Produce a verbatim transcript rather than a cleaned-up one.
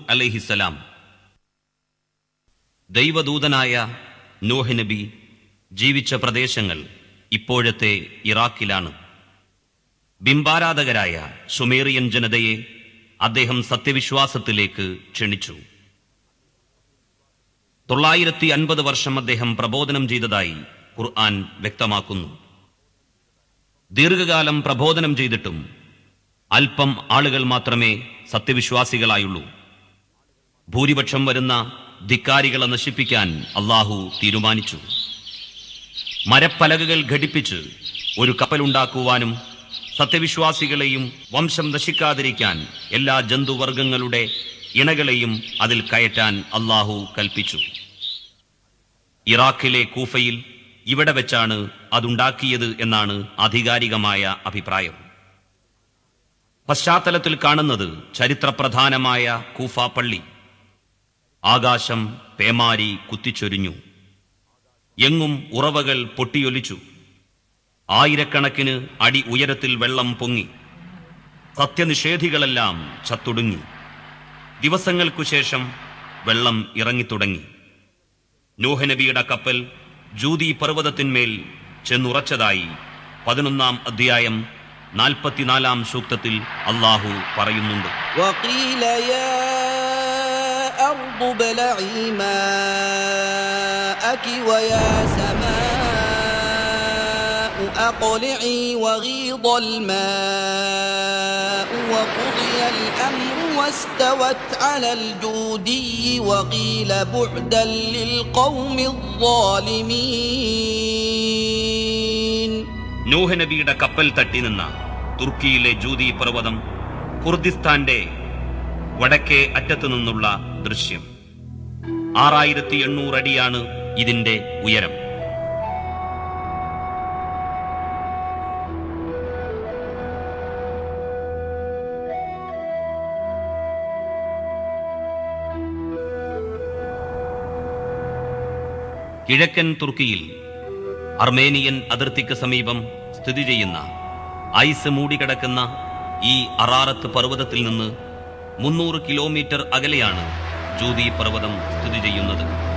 അലൈഹിസ്സലാം. ദൈവദൂതനായ നൂഹ് നബി ജീവിച്ച പ്രദേശങ്ങൾ ഇപ്പോഴത്തെ ഇറാഖിലാണ്. ബിംബാരാധകരായ സുമേറിയൻ ജനതയെ അദ്ദേഹം സത്യവിശ്വാസത്തിലേക്ക് ക്ഷണിച്ചു. തൊള്ളായിരത്തി അൻപത് വർഷം അദ്ദേഹം പ്രബോധനം ചെയ്തതായി ഖുർആൻ വ്യക്തമാക്കുന്നു. ദീർഘകാലം പ്രബോധനം ചെയ്തിട്ടും അല്പം ആളുകൾ മാത്രമേ സത്യവിശ്വാസികളായുള്ളൂ. ഭൂരിപക്ഷം വരുന്ന ധിക്കാരികളെ നശിപ്പിക്കാൻ അള്ളാഹു തീരുമാനിച്ചു. മരപ്പലകകൾ ഘടിപ്പിച്ച് ഒരു കപ്പലുണ്ടാക്കുവാനും സത്യവിശ്വാസികളെയും വംശം നശിക്കാതിരിക്കാൻ എല്ലാ ജന്തുവർഗങ്ങളുടെ ഇണകളെയും അതിൽ കയറ്റാൻ അള്ളാഹു കൽപ്പിച്ചു. ഇറാഖിലെ കൂഫയിൽ ഇവിടെ വെച്ചാണ് അതുണ്ടാക്കിയത് എന്നാണ് ആധികാരികമായ അഭിപ്രായം. പശ്ചാത്തലത്തിൽ കാണുന്നത് ചരിത്രപ്രധാനമായ കൂഫ പള്ളി. ആകാശം പേമാരി കുത്തിച്ചൊരിഞ്ഞു. എങ്ങും ഉറവകൾ പൊട്ടിയൊലിച്ചു. ആയിരക്കണക്കിന് അടി ഉയരത്തിൽ വെള്ളം പൊങ്ങി. സത്യനിഷേധികളെല്ലാം ചത്തൊടുങ്ങി. ദിവസങ്ങൾക്കു ശേഷം വെള്ളം ഇറങ്ങിത്തുടങ്ങി. നൂഹ് നബിയുടെ കപ്പൽ ജൂദി പർവ്വതത്തിന്മേൽ ചെന്നുറച്ചതായി പതിനൊന്നാം അധ്യായം നാൽപ്പത്തിനാലാം സൂക്തത്തിൽ അള്ളാഹു പറയുന്നുണ്ട്. أقلعي وغيض الماء وقضي الأمر واستوت على الجودي وقيل بعدا للقوم الظالمين. നൂഹ് നബിയുടെ കപ്പൽ തട്ടി നിന്ന തുർക്കിയിലെ ജൂദി പർവ്വതം കുർദിസ്ഥാന്റെ വടക്കേ അറ്റത്തു നിന്നുള്ള ദൃശ്യം. ആറായിരത്തി എണ്ണൂറ് അടിയാണ് ഇതിന്റെ ഉയരം. കിഴക്കൻ തുർക്കിയിൽ അർമേനിയൻ അതിർത്തിക്ക് സമീപം സ്ഥിതി ചെയ്യുന്ന ഐസ് മൂടിക്കിടക്കുന്ന ഈ അറാറത്ത് പർവ്വതത്തിൽ നിന്ന് മുന്നൂറ് കിലോമീറ്റർ അകലെയാണ് ജൂദി പർവ്വതം സ്ഥിതി ചെയ്യുന്നത്.